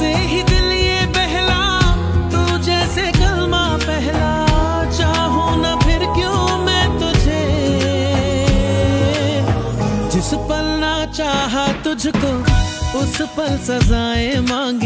से ही दिल ये बहला, तू जैसे कलमा पहला, चाहूं ना फिर क्यों मैं तुझे। जिस पल ना चाहा तुझको, उस पल सजाएं मांगी।